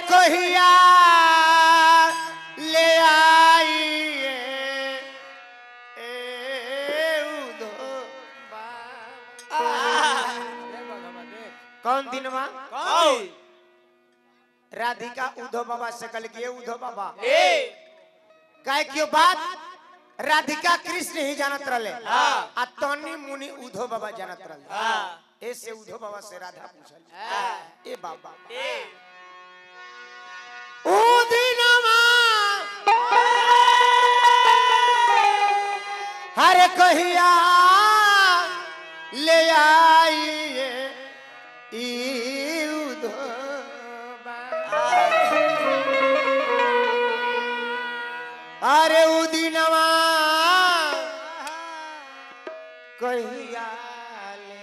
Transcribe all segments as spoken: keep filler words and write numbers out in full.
कहिया ले आइए ए उधो कौन दिन में राधिका उद्धव बाबा से कल किए उद्धव बाबा काय क्यों बात राधिका कृष्ण ही जानत रहे आ तनी मुनि उद्धव बाबा जानत रहे ऐसे उद्धव बाबा से राधा पूछल ए बाबा ओ दिनमा हर कहिया ले आइए ई उद्धव अरे उदिनवा कहिया ले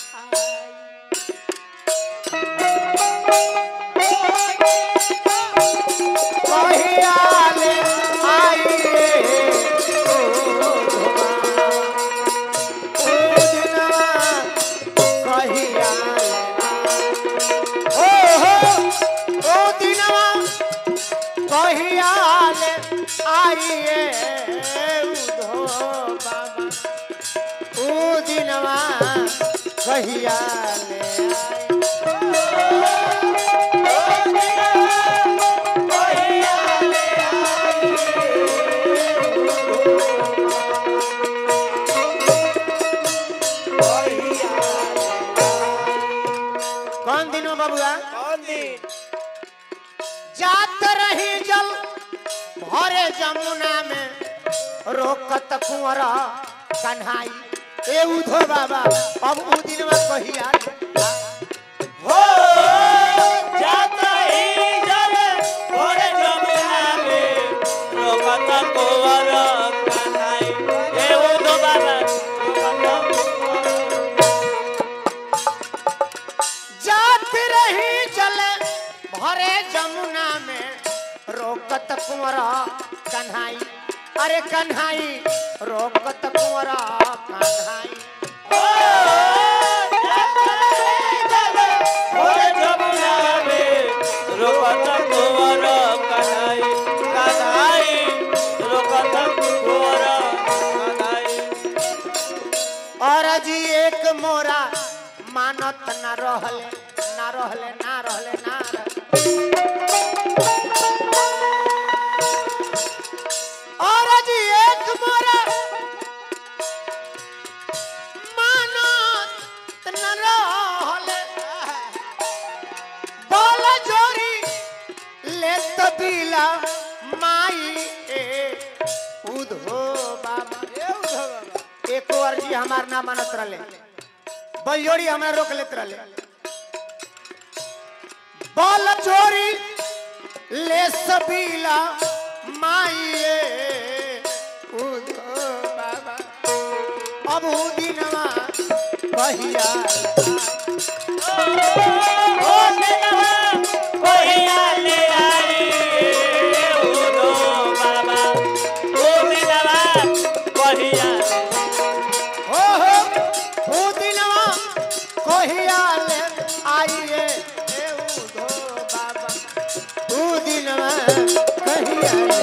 कहिया ले आइए उदिनवा कहिया ओ हो उदिनवा कहिया ले आइए उद्धव बाबा ओ दिनवा कहिया ले कौन दिन हो बाबुआ कौन दिन जात रही जल भरे जमुना में रोकत कुंवर कन्हाई ए उधो बाबा अब उ दिन में कहिया हो जात रही जल भरे जमुना में रोकत कुंवर कन्हाई ए उधो बाबा जात रही जल भरे जमुना में रोकत कुंवर कन्हाई अरे कन्हाई रोकत कुंवर कन्हाई भरे जमुना में रोकत कुंवर कन्हाई कन्हाई रोकत कुंवर कन्हाई और जी एक मोरा मानत न रहले ना रहले ना रहले ना और जी एक मोरा मानत न रहले बोल जोरी ले तबीला माई ए उधो बाबा ए उधो बाबा एक और जी हमार ना मानत रहले बलजोड़ी हमरा रोक लेत रहले बल चोरी ले सबीला माइए उधो बाबा अब उ दिनवा कहिया ओ दिनवा कहिया ले आई उधो बाबा ओ दिनवा कहिया हो हो उ दिनवा कहिया ले आइए ए उधो बाबा उ दिनवा कहिया ले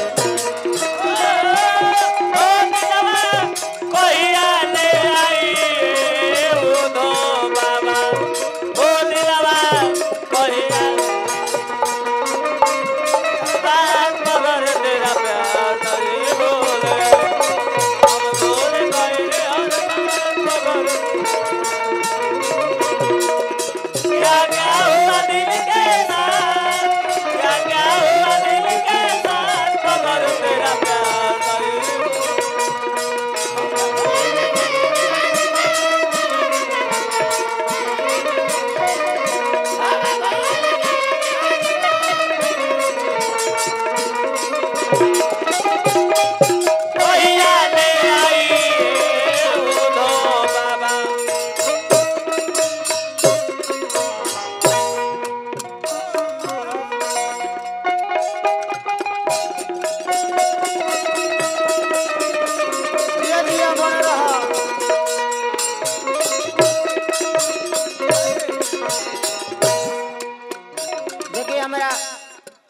ओ दिनवा कहिया ले आई उधो बाबा ओ दिनवा कहिया बात मगर तेरा प्यार नहीं बोले हम बोले गए और मगर क्या क्या हुआ दिल के साथ क्या क्या हुआ दिल के साथ मगर तेरा प्यार नहीं कहिया ले आई उधो बाबा दिया दिया बन रहा देखिए हमारा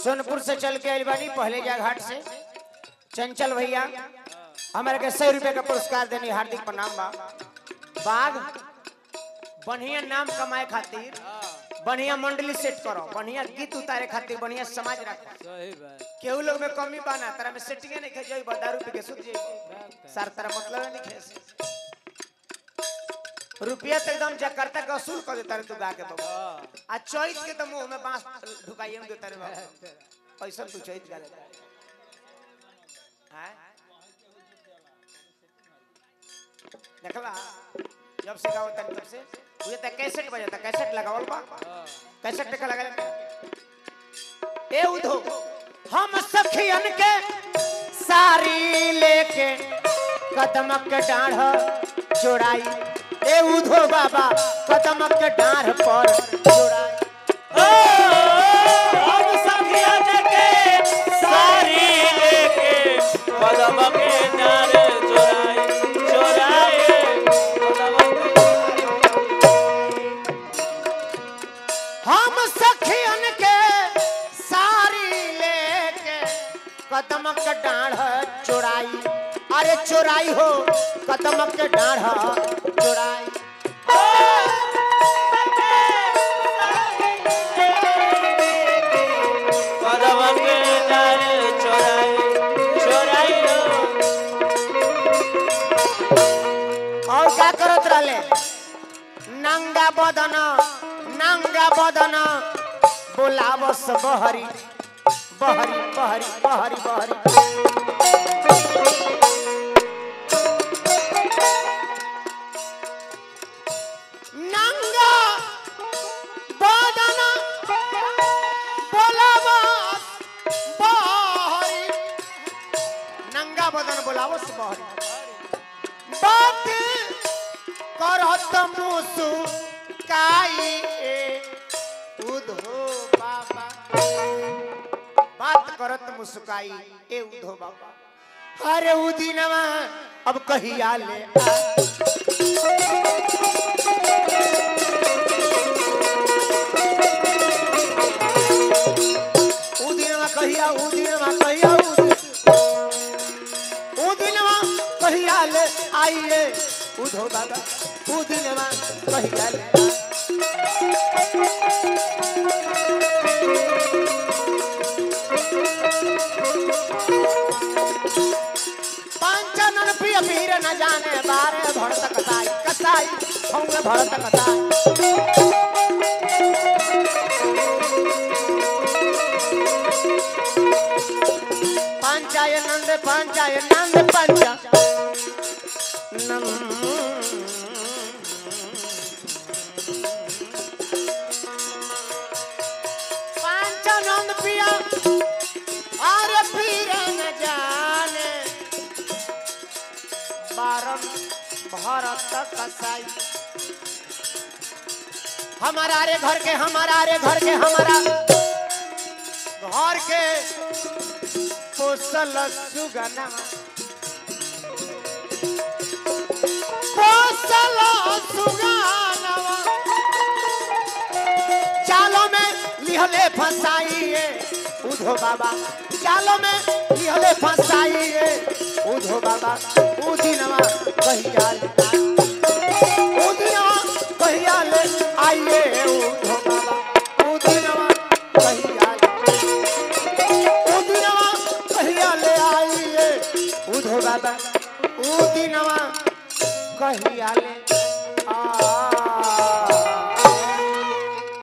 सोनपुर से चल के आइल बानी पहले जा घाट से चंचल भैया हमारे के सौ रुपए का पुरस्कार देनी हार्दिक प्रणाम बा। बाघ बढ़िया नाम कमाए खातिर बढ़िया मंडली सेट करो, बढ़िया गीत उतारे खातिर बढ़िया समाज रखो। सही बात केहू लोग में कमी बाना तारा में सेटिंग नहीं खे जाई दारू पी के सुत जाई सर तारा मतलब नहीं खे रुपया तो एकदम जकार्ता का वसूल कर देता रे तू गा के बाबा आ चैत के तो मुंह में बांस ढुकाइए में देता रे बाबा पैसा तू चैत गा देता है देखला जब से गाओ तब से मुझे तो कैसेट बजाता कैसेट लगावल बा कैसेट टका लगा ए उधो हम सखियन के सारी लेके कदम के डाढ़ जोड़ाई ए उधो बाबा कदम के डाढ़ पर जोड़ाई हम सखियन के सारी लेके कदम के डाढ़ जोड़ाई जोड़ाई हम सखियन के सारी लेके कदम के डाढ़ चोराई अरे चोराई हो कदम के डाढ़ चोराई कदम के डाढ़ चोराई चोराई और क्या करत रहले नंगा बदन नंगा बदन बोलावस बहरी बहरी बहरी बहरी बहरी नंगा बदन बोलावस बहरी नंगा बदन बोलावस बहरी बात करत मुसु काई उधो बाबा बात करत मुस्काई ए उधो बाबा अरे उदिनवा अब कहिया ले उदिनवा कहिया उदिनवा कहिया उदिनवा कहिया ले आइए उधो बाबा उदिनवा कहिया ले पांचनन पिय पीर न जाने बारे भरत कसाई कसाई होंगे भरत कसाई पांचाय नंद पांचाय नंद पंचा नंद पांचनन पिया अरे पीर न जाने बारम भरत कसाई हमारा रे घर के हमारा रे घर के हमारा घर के पोसल सुगना पोसल सुगना चालो में लिहले फसाइए उधो बाबा चालो में लिहले फसाइए उधो बाबा उदिनवा कहिया ले उदिनवा कहिया ले आइए उधो बाबा उदिनवा कहिया ले उदिनवा कहिया ले आइए उधो बाबा उदिनवा कहिया ले आ